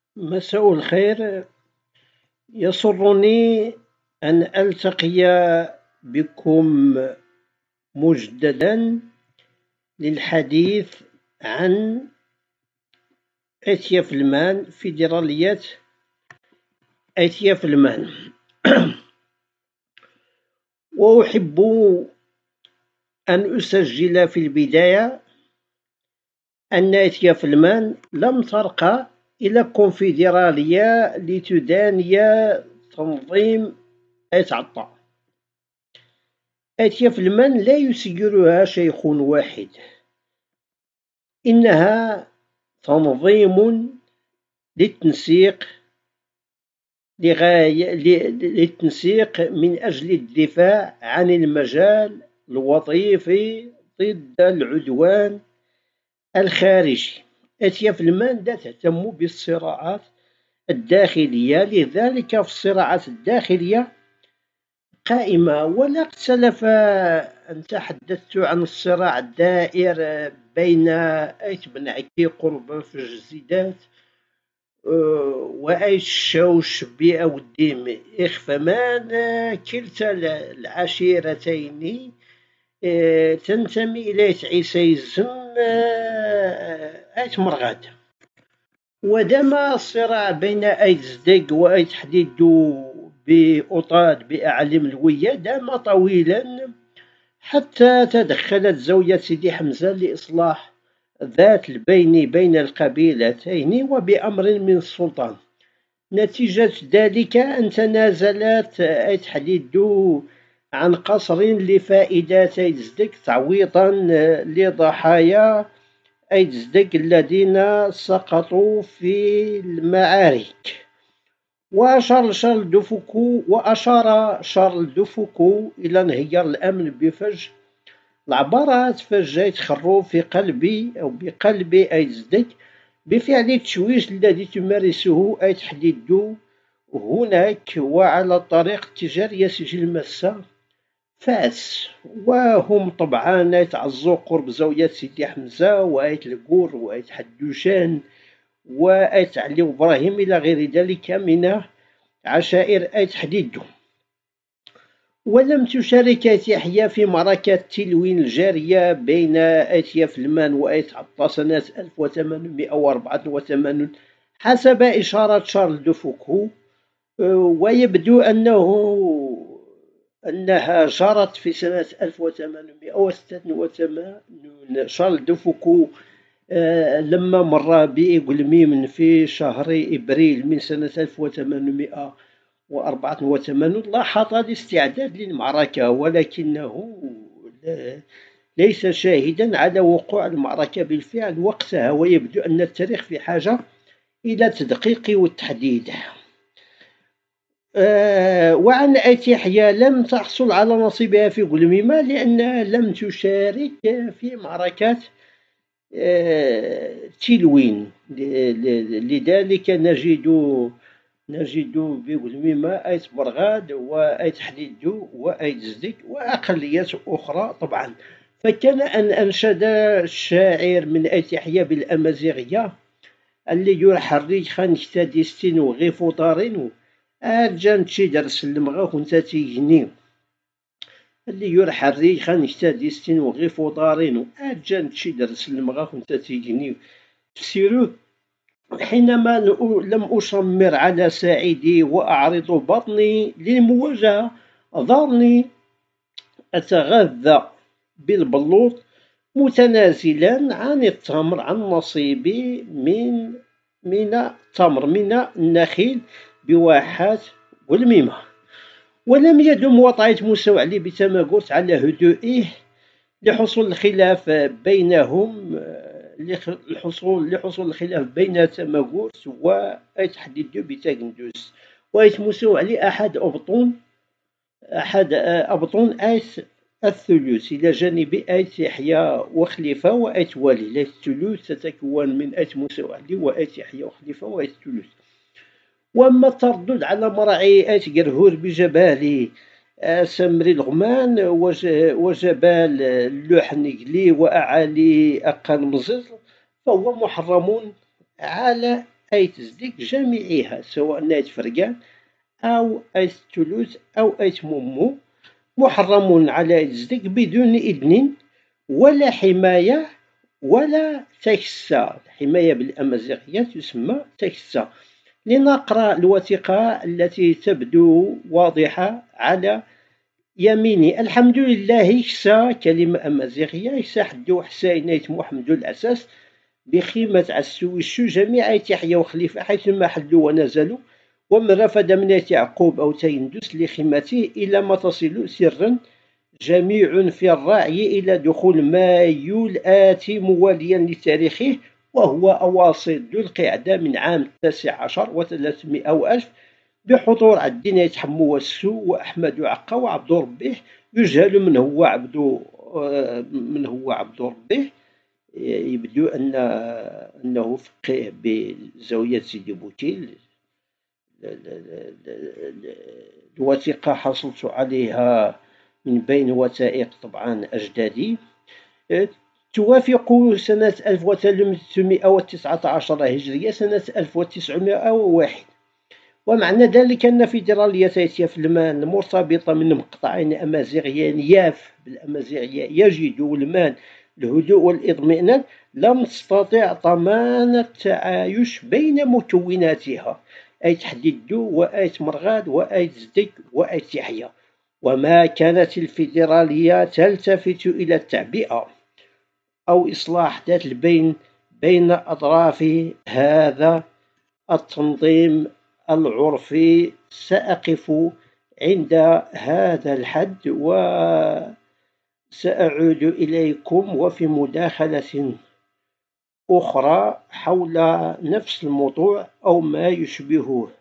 مساء الخير. يسرني أن ألتقي بكم مجددا للحديث عن آسيا فلمان، فيدرالية آسيا فلمان. وأحب أن أسجل في البداية أن آسيا فلمان لم ترقى إلى كونفدرالية لتداني تنظيم آيت عطا. آسيا فلمان لا يسيرها شيخ واحد، إنها تنظيم للتنسيق للتنسيق من أجل الدفاع عن المجال الوظيفي ضد العدوان الخارجي. آسيا فلمان لا تهتم بالصراعات الداخلية، لذلك في الصراعات الداخلية قائمة. ولا اختلف أن تحدثت عن الصراع الدائر بين آيت بن عكي قرب فجزيدات وآيت الشوش بأوديم إخفمان. كلتا العشيرتين تنتمي إلى عيسيزم آيت مرغاد. ودام الصراع بين آيت زدق وآيت حديدو بأوطاد بأعلم الوية دام طويلا، حتى تدخلت زوجة سيدي حمزة لإصلاح ذات البين بين القبيلتين وبأمر من السلطان. نتيجة ذلك أن تنازلت آيت حديدو عن قصر لفائدة آيت زدق تعويضا لضحايا آيت زدق الذين سقطوا في المعارك. وأشار شارل دوفوكو إلى انهيار الأمن بفج العبارات فجيت خروف في قلبي أو بقلب آيت زدق بفعل التشويش الذي تمارسه آيت حديدو هناك وعلى الطريق التجاري سجل مسا فاس. وهم طبعا يتعزوا قرب زاوية سيدي حمزة وآيت القور وآيت حدوشان وآيت علي إبراهيم إلى غير ذلك من عشائر آيت حديدو. ولم تشارك آيت يحيى في معركة تلوين الجارية بين آيت فلمان وآيت عطا سنة 1884 حسب إشارة شارل دوفوكو. ويبدو أنها جرت في سنة 1886. شارل دوفوكو لما مر بإقليم في شهر إبريل من سنة 1884 لاحظ الاستعداد للمعركة، ولكنه ليس شاهدا على وقوع المعركة بالفعل وقتها. ويبدو أن التاريخ في حاجة إلى تدقيق والتحديد. وعن آيت يحيى لم تحصل على نصيبها في قلميمة لأنها لم تشارك في معركة تلوين. لذلك نجد بقلميمة آيت برغاد وآيت حديدو وآيت زدك وأقليات أخرى طبعا. فكان أن أنشد الشاعر من آيت يحيى بالأمازيغية اللي يحرج خان كتاديستين وغيفو طارين أرجان تشيدرس المغا كنت تيجني اللي يحرج خان كتاديستين وغيفو طارين أرجان تشيدرس المغا كنت تيجني تفسيرو. حينما لم أشمر على ساعدي وأعرض بطني للمواجهة ضرني أتغذى بالبلوط متنازلا عن التمر عن نصيبي من التمر من النخيل بواحات والميمة. ولم يدم وطأة موسى وعلي بتماقرت على هدوئه لحصول الخلاف بينهم لحصول الخلاف بين تماقرت وآيت حديدو بتاقندوس. وآيت موسى وعلي أحد أبطون آيت الثلث إلى جانب آيت يحيى وخليفة وآيت والي. الثلث تتكون من آيت موسى وعلي وآيت يحيى وخليفة وآيت الثلث. وأما التردد على مرعي آيت قرهور بجبال سمري الغمان وجبال اللوحنقلي وأعالي أقان مزر فهو محرم على أيت زدك جميعها، سواء نايت فرقان أو أيت تولوز أو أيت مومو، محرم على زدك بدون إذن ولا حماية ولا تكسا. الحماية بالأمازيغية تسمى تكسا. لنقرأ الوثيقة التي تبدو واضحة على يميني. الحمد لله كسا كلمة أمازيغية كسا حدو حساينيت محمد الأساس بخيمة عسويشو جميع تحيا وخليفة حيثما حلوا ونزلوا، ومن رفد من يعقوب أو تيندس لخيمته إلى ما تصل سرا جميع في الراعي إلى دخول مايو الآتي مواليا لتاريخه، وهو أواصل ذو القعدة من عام 19 و300 وألف، بحضور عدين يتحمو والسو وأحمد عقا وعبد ربه. يجهل من هو عبد ربه. يبدو أنه فقيه بزاوية سيدي بوتيل. الوثيقة حصلت عليها من بين وثائق طبعا أجدادي، توافق سنة 1319 هجرية، سنة 1901. ومعنى ذلك أن فيدرالية يافلمان المرتبطة من مقطعين أمازيغيين ياف بالأمازيغية يجد ولمان الهدوء والإطمئنان، لم تستطع ضمان التعايش بين مكوناتها، أي تحديدو وأي مرغاد وأي زدك وأي يحيى. وما كانت الفيدرالية تلتفت إلى التعبئة أو إصلاح ذات البين بين أطراف هذا التنظيم العرفي. سأقف عند هذا الحد وسأعود إليكم وفي مداخلة أخرى حول نفس الموضوع أو ما يشبهه.